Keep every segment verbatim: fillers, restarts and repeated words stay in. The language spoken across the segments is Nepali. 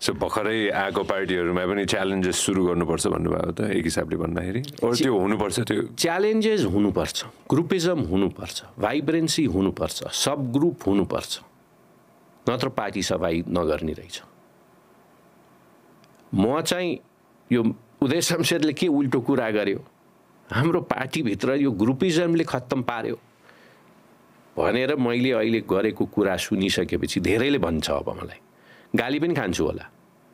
सो भर्खरै आएको पार्टीहरूमा पनि च्यालेन्जेस सुरु गर्नुपर्छ भन्नुभयो त एक हिसाबले भन्दाखेरि अरू त्यो हुनुपर्छ त्यो च्यालेन्जेस हुनुपर्छ ग्रुपिजम हुनुपर्छ भाइब्रेन्सी हुनुपर्छ सब ग्रुप हुनुपर्छ नत्र पार्टी सफाई नगर्ने रहेछ म चाहिँ यो उदय शमशेरले के उल्टो कुरा गर्यो हाम्रो पार्टीभित्र यो ग्रुपिजमले खत्तम पार्यो भनेर मैले अहिले गरेको कुरा सुनिसकेपछि धेरैले भन्छ अब मलाई गाली पनि खान्छु होला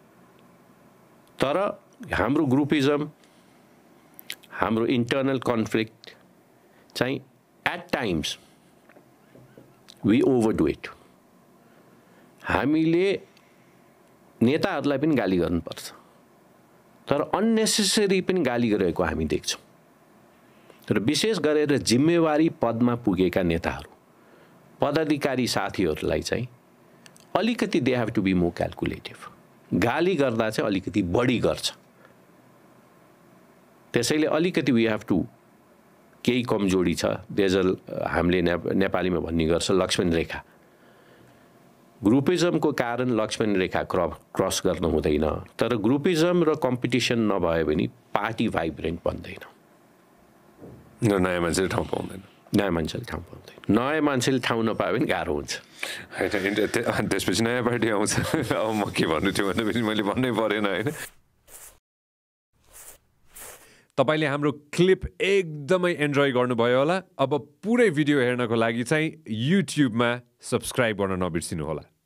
तर हाम्रो ग्रुपिजम हाम्रो इन्टरनल कन्फ्लिक्ट चाहिँ at times we overdo it हामीले नेताहरूलाई पनि गाली गर्नुपर्छ तर अननेसेसरी पनि गाली गरेको हामी देख्छौँ तर विशेष गरेर जिम्मेवारी पदमा पुगेका नेताहरू पदाधिकारी साथीहरूलाई चाहिँ अलिकति they have to be more calculative गाली गर्दा चाहिँ अलिकति बढी गर्छ त्यसैले अलिकति वी हेभ टु केही कमजोरी छ देजल हामीले नेपालीमा भन्ने गर्छ लक्ष्मण रेखा ग्रुपिजमको कारण लक्ष्मण रेखा क्रस गर्न हुँदैन तर ग्रुपिजम र कम्पिटिसन नभए भने पार्टी भाइब्रेन्ट बन्दैन नयाँ मान्छेले ठाउँ पाउँदैन नयाँ मान्छेले ठाउँ पाउँदैन नयाँ मान्छेले ठाउँ नपायो भने गाह्रो हुन्छ त्यसपछि नयाँ पार्टी आउँछ अब म के भन्नु थियो भनेपछि मैले भन्नै परेन होइन तपाईले हाम्रो क्लिप एकदमै एन्जोय गर्नुभयो होला अब पुरै भिडियो हेर्नको लागि चाहिँ युट्युबमा सब्स्क्राइब गर्न नबिर्सिनु होला